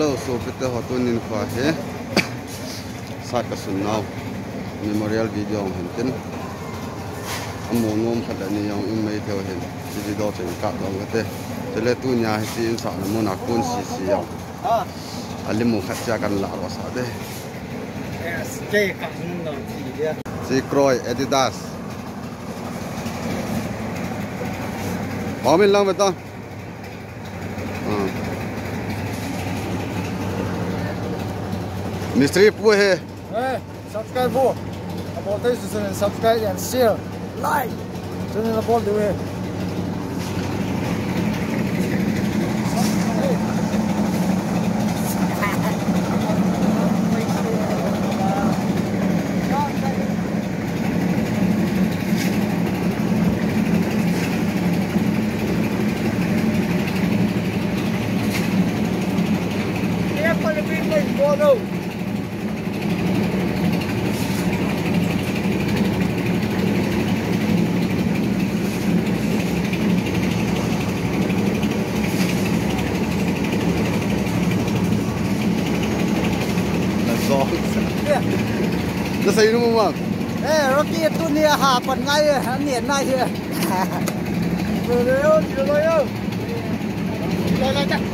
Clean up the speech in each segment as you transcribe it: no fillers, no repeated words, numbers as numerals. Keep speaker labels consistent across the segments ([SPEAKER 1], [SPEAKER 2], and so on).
[SPEAKER 1] lo so pete hotun in kwa he sat ka sun now memorial video hinten amo ngom khada ni yang in mai theo hin ji do chen ka do ga te tele tu nya hi sin sa na mo na kun si yang alimu khat cha kan la ro sa de
[SPEAKER 2] cái cả nó chỉ đi
[SPEAKER 1] si Croy Adidas mình lang betul Misteri pun he.
[SPEAKER 2] Subscribe for. About this is subscribe and share, like. Cho nên là bọn điều he.
[SPEAKER 1] Nó xây đúng không ạ?
[SPEAKER 2] Ê, nó kia tu nia hạ còn ngay hắn niệm này chưa? Rồi đấy ơi, rồi ơi. Rồi chắc.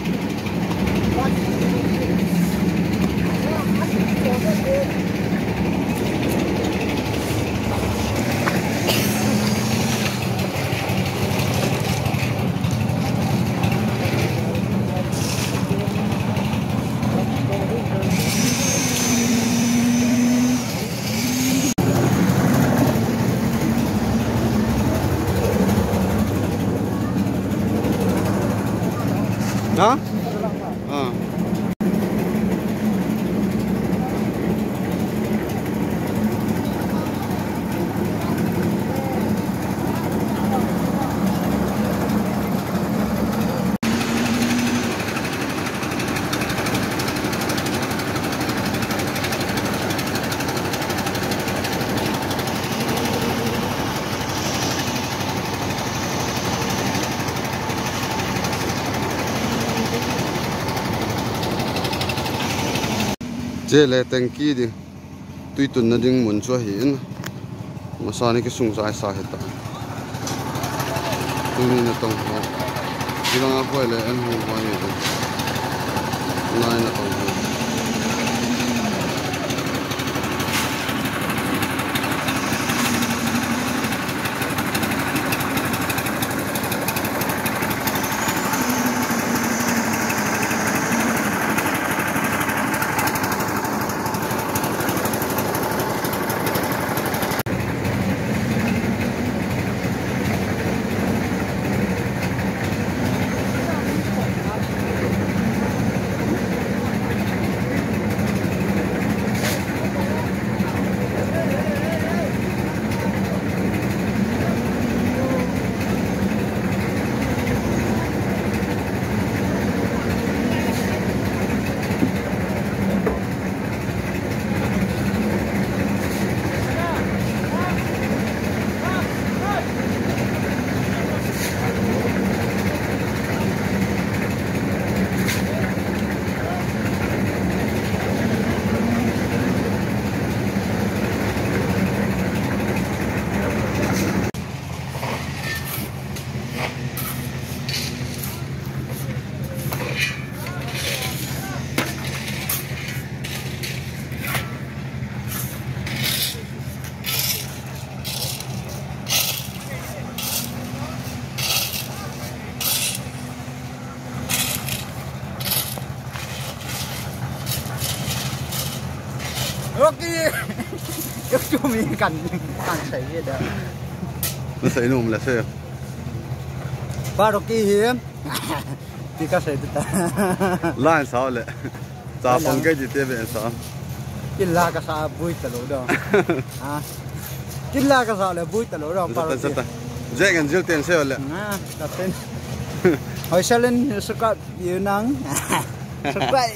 [SPEAKER 1] Hả? Chế lệ tên ký đi tuy tuần nó đừng muốn cho hiện mà sao này cái sung sai sai hết ta tuy nhiên là tông họ chỉ là ngã quay lại anh hùng quay vậy thôi này là tông họ
[SPEAKER 2] Rocky, cái chú mình cần sấy vậy đó.
[SPEAKER 1] nó sấy nôm là sao?
[SPEAKER 2] Ba Rocky hiếm, thì cái sấy được.
[SPEAKER 1] Lan sao lệ? Cha phong cái gì thế vậy sao?
[SPEAKER 2] Chính là cái sao vui tao lối đó. À, chính là cái sao là vui tao lối đó. Ba Rocky.
[SPEAKER 1] Dễ gần dễ tiền sao lệ?
[SPEAKER 2] À, đặt tên. Hồi sau lên sức quậy yêu nắng, sức quậy.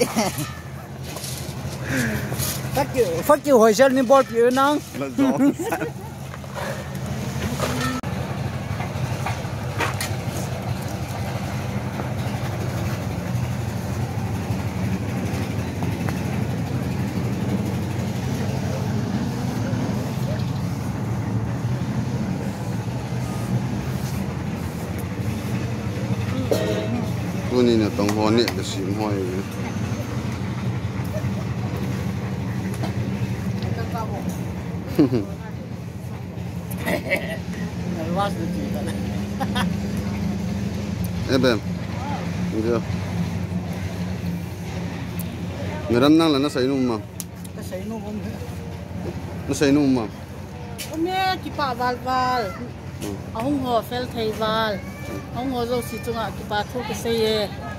[SPEAKER 2] Phát kiểu hồi sau nên bỏ yêu nắng.
[SPEAKER 1] tu ni na tong ho ne de sim hoi Em được người đàn năng là nó sấy nung mà nó sấy nung mà
[SPEAKER 3] mẹ chị bà val ông hồ phèn thầy val ông hồ dâu xí chung à chị bà thu cái xe